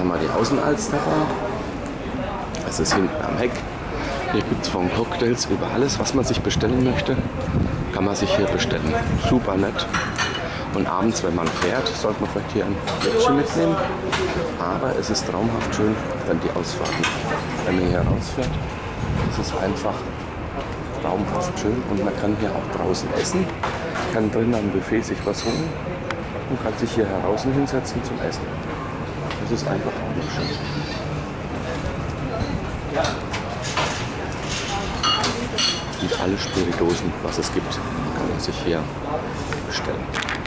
haben wir die Außenalsterbar. Das ist hinten am Heck. Hier gibt es von Cocktails über alles, was man sich bestellen möchte, kann man sich hier bestellen. Super nett. Und abends, wenn man fährt, sollte man vielleicht hier ein Plätzchen mitnehmen. Aber es ist traumhaft schön, wenn die Ausfahrten, wenn man hier rausfährt. Es ist einfach traumhaft schön und man kann hier auch draußen essen, kann drinnen am Buffet sich was holen und kann sich hier draußen hinsetzen zum Essen. Das ist einfach auch noch schön. Und alle Spiritosen, was es gibt, kann man sich hier bestellen.